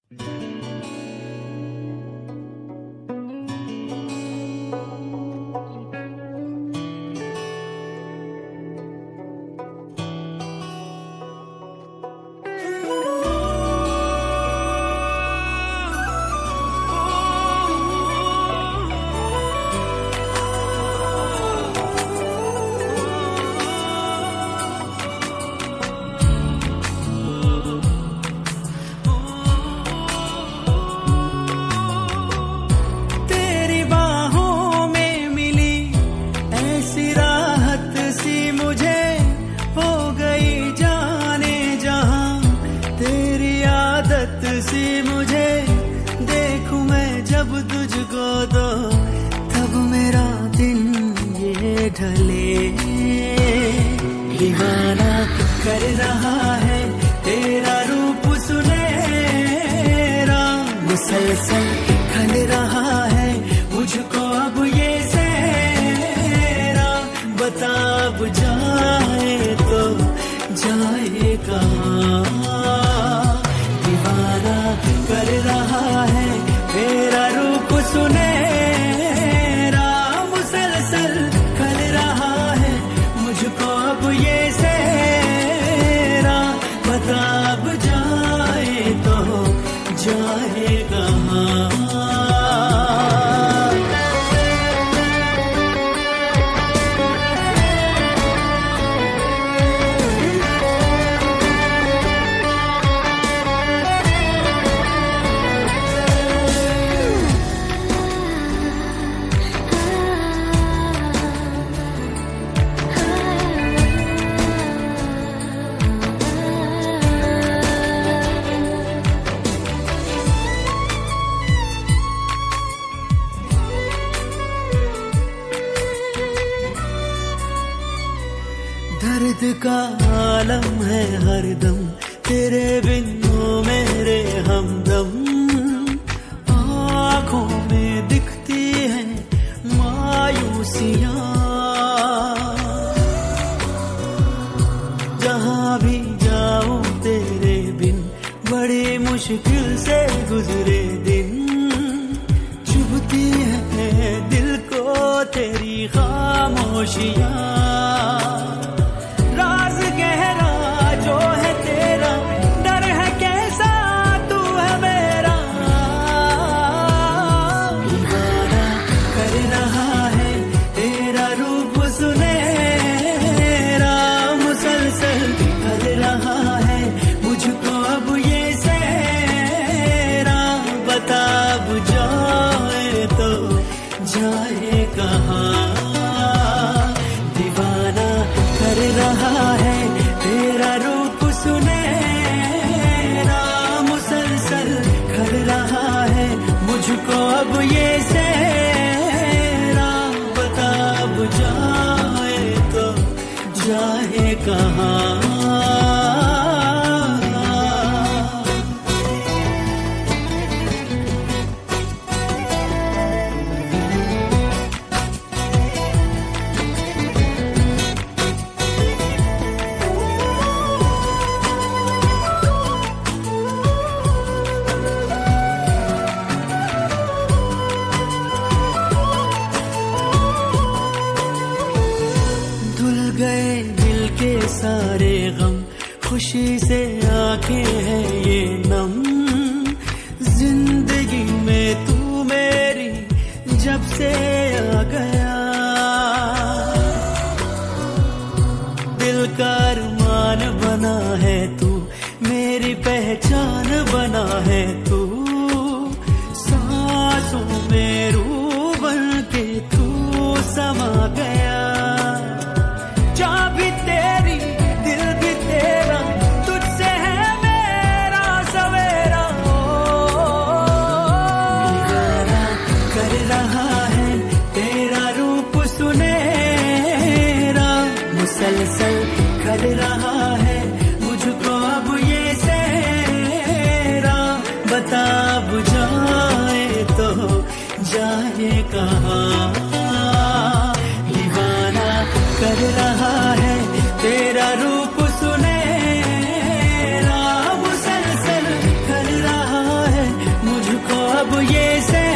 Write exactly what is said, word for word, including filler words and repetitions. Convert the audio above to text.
दर्द का आलम है हरदम तेरे बिन ओ मेरे हमदम, आँखों में दिखती है मायूसियाँ, जहाँ भी जाऊं तेरे बिन बड़ी मुश्किल से गुजरे दिन, चुभती है दिल को तेरी खामोशियाँ, राज गहरा जो है तेरा, डर है कैसा तू है मेरा, दीवाना कर रहा है तेरा रूप सुनहरा, मुसलसल कर रहा है मुझको अब ये सहरा, बता अब जाए तो जाए कहाँ, दीवाना कर रहा है तेरा रूप सुनहरा, मुसलसल कर रहा है मुझको अब ये सहरा, बता अब जाए तो जाए कहाँ। सारे गम खुशी से आंखें हैं ये नम, जिंदगी में तू मेरी जब से आ गया, दिल का अरमान बना है तू, मेरी पहचान बना है तू, सांसों में रूह बन के तू समा गया, जा भी तेरी दिल भी तेरा, तुझसे है मेरा सवेरा, दीवाना कर रहा है तेरा रूप सुनहरा, मुसलसल कर रहा है मुझको अब ये सहरा, बता अब जाए तो जाए कहाँ, दीवाना कर रहा है तेरा रूप सुनहरा, मुसलसल कर रहा है अब ये से